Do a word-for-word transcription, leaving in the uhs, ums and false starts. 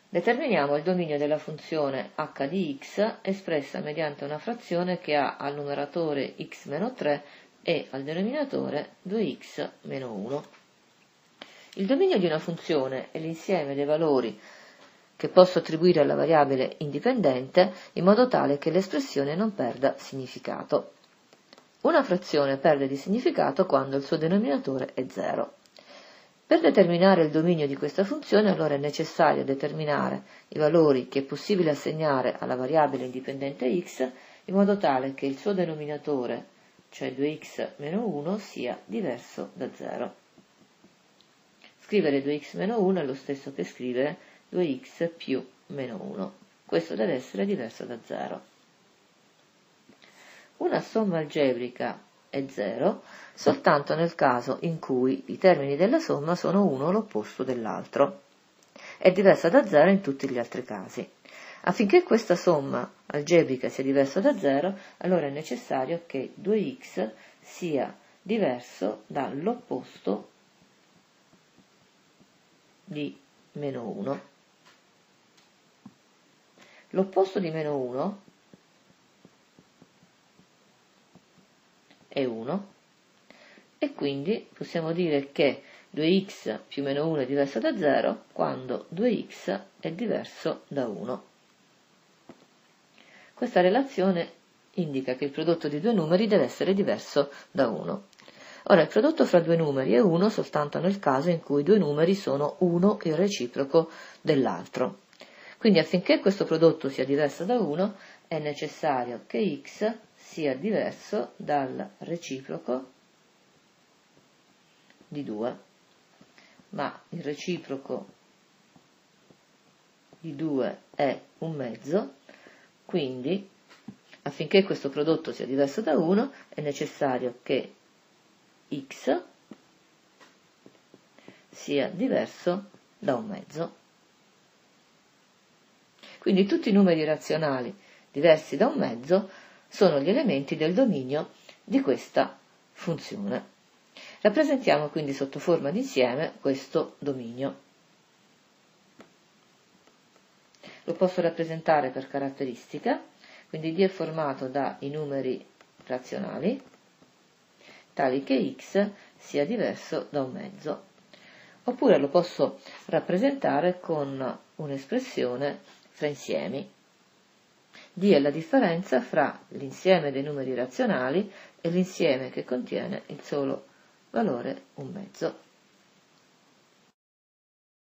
Determiniamo il dominio della funzione h di x espressa mediante una frazione che ha al numeratore x meno tre e al denominatore due x meno uno. Il dominio di una funzione è l'insieme dei valori che posso attribuire alla variabile indipendente in modo tale che l'espressione non perda significato. Una frazione perde di significato quando il suo denominatore è zero. Per determinare il dominio di questa funzione, allora, è necessario determinare i valori che è possibile assegnare alla variabile indipendente x in modo tale che il suo denominatore, cioè due x meno uno, sia diverso da zero. Scrivere due x meno uno è lo stesso che scrivere due x più meno uno. Questo deve essere diverso da zero. Una somma algebrica è zero soltanto nel caso in cui i termini della somma sono uno l'opposto dell'altro. È diversa da zero in tutti gli altri casi. Affinché questa somma algebrica sia diversa da zero, allora è necessario che due x sia diverso dall'opposto di meno uno. L'opposto di meno uno è uno e quindi possiamo dire che due x più meno uno è diverso da zero quando due x è diverso da uno. Questa relazione indica che il prodotto di due numeri deve essere diverso da uno. Ora, il prodotto fra due numeri è uno soltanto nel caso in cui due numeri sono uno il reciproco dell'altro. Quindi affinché questo prodotto sia diverso da uno è necessario che x sia diverso dal reciproco di due, ma il reciproco di due è un mezzo, quindi affinché questo prodotto sia diverso da uno è necessario che x sia diverso da un mezzo. Quindi tutti i numeri razionali diversi da un mezzo sono gli elementi del dominio di questa funzione. Rappresentiamo quindi sotto forma di insieme questo dominio. Lo posso rappresentare per caratteristica, quindi D è formato dai numeri razionali, tali che x sia diverso da un mezzo. Oppure lo posso rappresentare con un'espressione fra insiemi. D è la differenza fra l'insieme dei numeri razionali e l'insieme che contiene il solo valore un mezzo.